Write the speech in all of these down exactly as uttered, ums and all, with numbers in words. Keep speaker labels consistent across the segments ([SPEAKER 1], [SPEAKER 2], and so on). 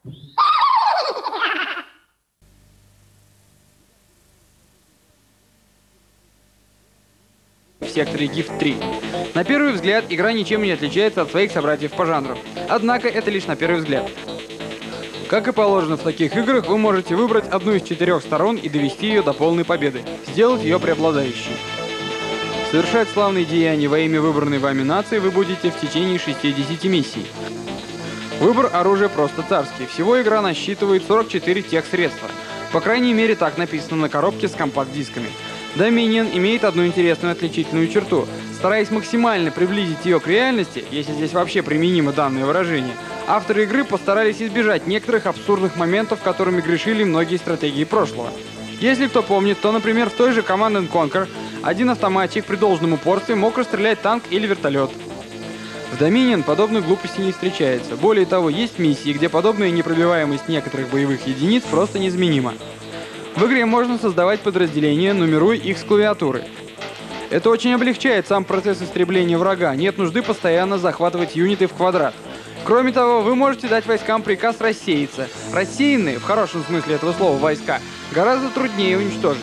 [SPEAKER 1] В секторе Gift три. На первый взгляд, игра ничем не отличается от своих собратьев по жанру. Однако это лишь на первый взгляд. Как и положено в таких играх, вы можете выбрать одну из четырех сторон и довести ее до полной победы, сделать ее преобладающей. Совершать славные деяния во имя выбранной вами нации вы будете в течение шестидесяти миссий. Выбор оружия просто царский. Всего игра насчитывает сорок четыре тех-средства. По крайней мере, так написано на коробке с компакт-дисками. Dominion имеет одну интересную отличительную черту. Стараясь максимально приблизить ее к реальности, если здесь вообще применимо данное выражение, авторы игры постарались избежать некоторых абсурдных моментов, которыми грешили многие стратегии прошлого. Если кто помнит, то, например, в той же Command энд Conquer один автоматчик при должном упорстве мог расстрелять танк или вертолет. В Dominion подобных глупостей не встречается. Более того, есть миссии, где подобная непробиваемость некоторых боевых единиц просто неизменима. В игре можно создавать подразделения, нумеруя их с клавиатуры. Это очень облегчает сам процесс истребления врага, нет нужды постоянно захватывать юниты в квадрат. Кроме того, вы можете дать войскам приказ рассеяться. Рассеянные, в хорошем смысле этого слова, войска гораздо труднее уничтожить.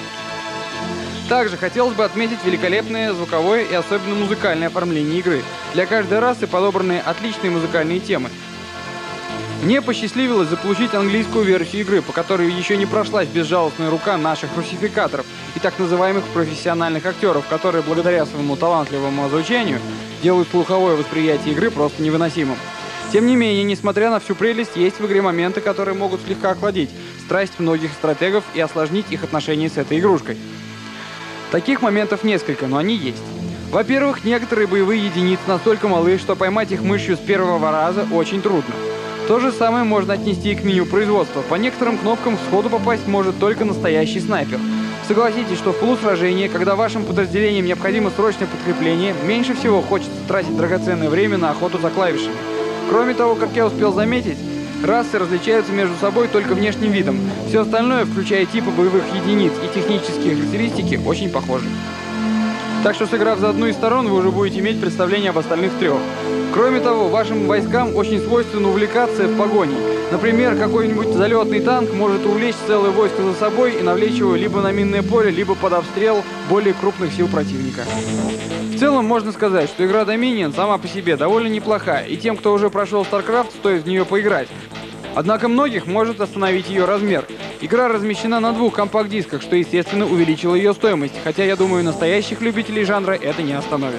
[SPEAKER 1] Также хотелось бы отметить великолепное звуковое и особенно музыкальное оформление игры. Для каждой расы подобраны отличные музыкальные темы. Мне посчастливилось заполучить английскую версию игры, по которой еще не прошлась безжалостная рука наших русификаторов и так называемых профессиональных актеров, которые благодаря своему талантливому озвучанию делают слуховое восприятие игры просто невыносимым. Тем не менее, несмотря на всю прелесть, есть в игре моменты, которые могут слегка охладить страсть многих стратегов и осложнить их отношения с этой игрушкой. Таких моментов несколько, но они есть. Во-первых, некоторые боевые единицы настолько малы, что поймать их мышью с первого раза очень трудно. То же самое можно отнести и к меню производства. По некоторым кнопкам сходу попасть может только настоящий снайпер. Согласитесь, что в полусражении, когда вашим подразделениям необходимо срочное подкрепление, меньше всего хочется тратить драгоценное время на охоту за клавишами. Кроме того, как я успел заметить, расы различаются между собой только внешним видом. Все остальное, включая типы боевых единиц и технические характеристики, очень похожи. Так что, сыграв за одну из сторон, вы уже будете иметь представление об остальных трех. Кроме того, вашим войскам очень свойственно увлекаться в погоне. Например, какой-нибудь залетный танк может увлечь целое войско за собой и навлечь его либо на минное поле, либо под обстрел более крупных сил противника. В целом, можно сказать, что игра Dominion сама по себе довольно неплохая, и тем, кто уже прошел StarCraft, стоит в нее поиграть. Однако многих может остановить ее размер. Игра размещена на двух компакт-дисках, что, естественно, увеличило ее стоимость, хотя, я думаю, настоящих любителей жанра это не остановит.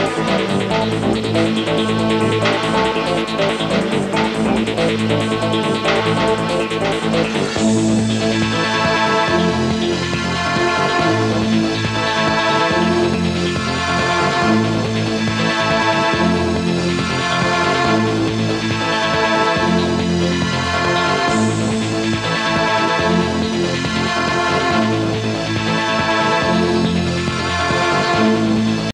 [SPEAKER 2] Thank you.